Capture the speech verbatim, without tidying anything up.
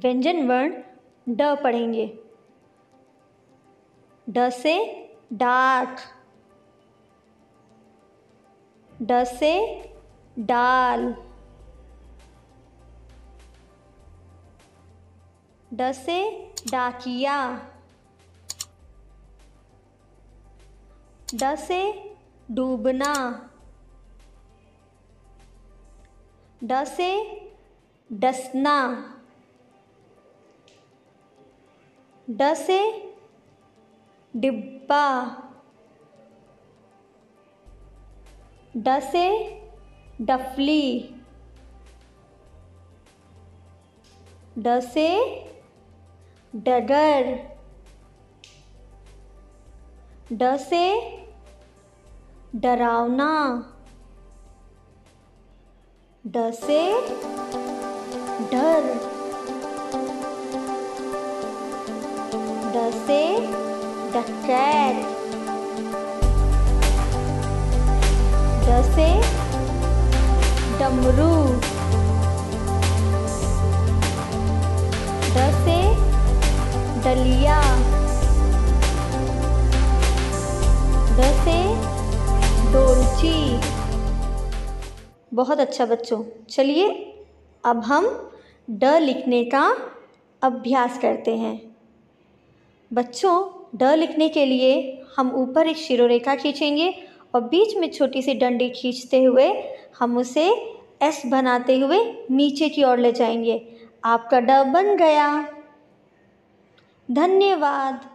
व्यंजन वर्ण ड पढ़ेंगे। ड से डाक, ड से डाल, ड से डाकिया, ड से डूबना, ड से डसना, ड से डिब्बा, ड से डफली, ड से डगर, ड से डरावना, ड से डर, ड से डकैत, ड से डमरू, ड से डलिया, ड से डोलची। बहुत अच्छा बच्चों, चलिए अब हम ड लिखने का अभ्यास करते हैं। बच्चों, ड लिखने के लिए हम ऊपर एक शिरोरेखा खींचेंगे और बीच में छोटी सी डंडी खींचते हुए हम उसे एस बनाते हुए नीचे की ओर ले जाएंगे। आपका ड बन गया। धन्यवाद।